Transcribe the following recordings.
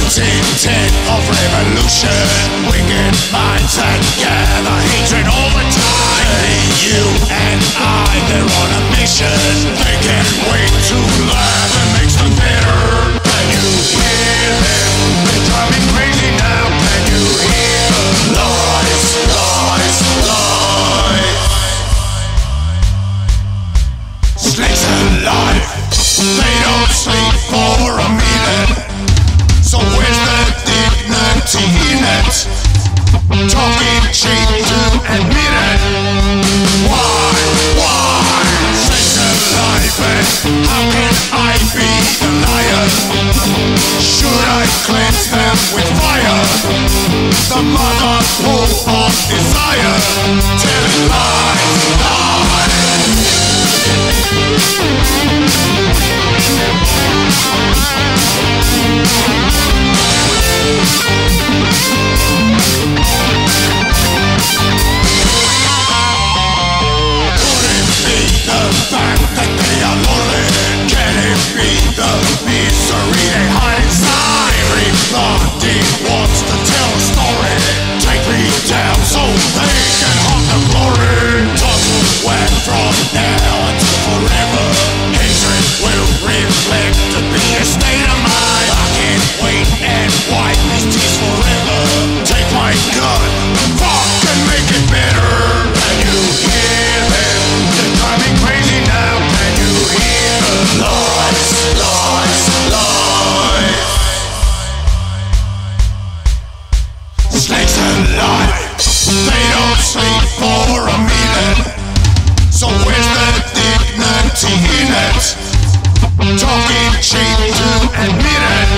intent of revolution. Wicked minds that gather hatred all the time. Hey, you and I, they're on a mission. They can't wait to laugh, it makes them bitter. Can you hear them? They're driving crazy now. Can you hear the lies, lies, lies? Snakes alive, they don't sleep for a minute. So where's the dignity in it? Talking cheap to admit it. Why? Snakes alive, and how can I be the liar? Should I cleanse them with fire? The mother pool of desire, telling lies, lies. Misery they hide inside. Everybody wants to tell a story. Take me down so they can haunt the glory. Talk wet from now until forever. Hatred will reflect to be a state of mind. I can't wait and wipe these tears forever. Take my gun, fuck and make it better. Can you hear them? They're driving crazy now. Can you hear the lies, lies, lies? Snakes alive, they don't sleep for a minute. So where's the dignity in it? Talking cheap to admit it.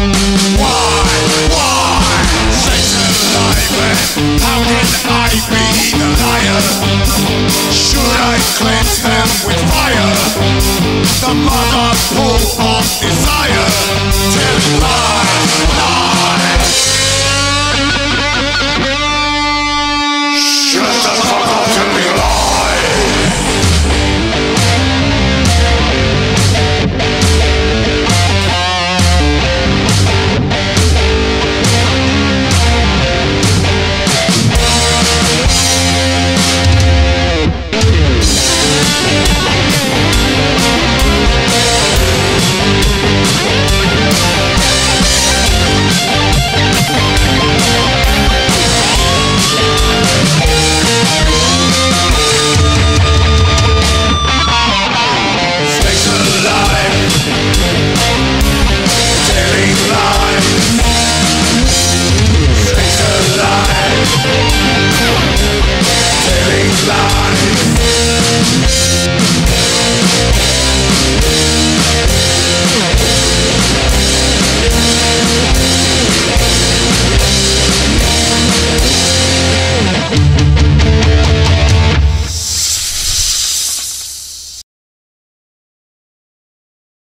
Why? Snakes alive, and how can I be the liar? Should I cleanse them with fire? The mother pool of desire, telling lies, lies. Shut the fuck up, tell me lie.